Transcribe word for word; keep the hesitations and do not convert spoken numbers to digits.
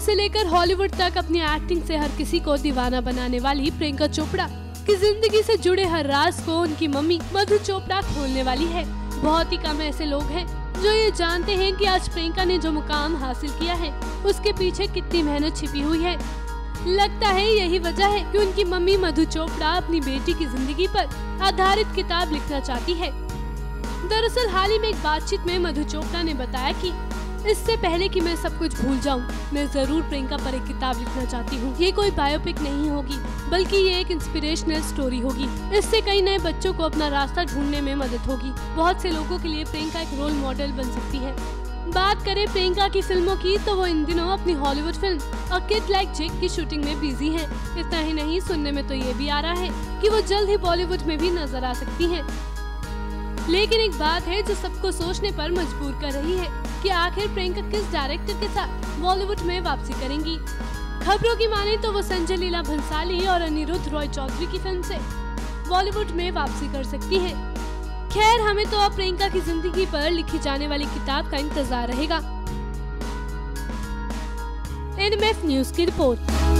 से लेकर हॉलीवुड तक अपनी एक्टिंग से हर किसी को दीवाना बनाने वाली प्रियंका चोपड़ा की जिंदगी से जुड़े हर राज को उनकी मम्मी मधु चोपड़ा खोलने वाली है। बहुत ही कम ऐसे लोग हैं जो ये जानते हैं कि आज प्रियंका ने जो मुकाम हासिल किया है उसके पीछे कितनी मेहनत छिपी हुई है। लगता है यही वजह है कि उनकी मम्मी मधु चोपड़ा अपनी बेटी की जिंदगी पर आधारित किताब लिखना चाहती है। दरअसल हाल ही में एक बातचीत में मधु चोपड़ा ने बताया कि इससे पहले कि मैं सब कुछ भूल जाऊं, मैं जरूर प्रियंका पर एक किताब लिखना चाहती हूं। ये कोई बायोपिक नहीं होगी, बल्कि ये एक इंस्पिरेशनल स्टोरी होगी। इससे कई नए बच्चों को अपना रास्ता ढूंढने में मदद होगी। बहुत से लोगों के लिए प्रियंका एक रोल मॉडल बन सकती है। बात करें प्रियंका की फिल्मों की, तो वो इन दिनों अपनी Hollywood film a kid like Jack की शूटिंग में बिजी हैं। इतना ही नहीं, सुनने में तो ये भी आ रहा है कि वो जल्द ही बॉलीवुड में भी नजर आ सकती हैं। लेकिन एक बात है जो सबको सोचने पर मजबूर कर रही है कि आखिर प्रियंका किस डायरेक्टर के साथ बॉलीवुड में वापसी करेंगी। खबरों की माने तो वो संजय लीला भंसाली और अनिरुद्ध रॉय चौधरी की फिल्म से बॉलीवुड में वापसी कर सकती है। खैर, हमें तो अब प्रियंका की जिंदगी पर लिखी जाने वाली किताब का इंतजार रहेगा। एन एम एफ न्यूज की रिपोर्ट।